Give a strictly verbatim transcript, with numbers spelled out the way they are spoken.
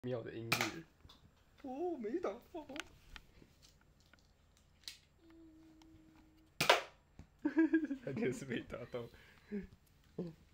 妙的音乐。哦，没打到。他就是没打到。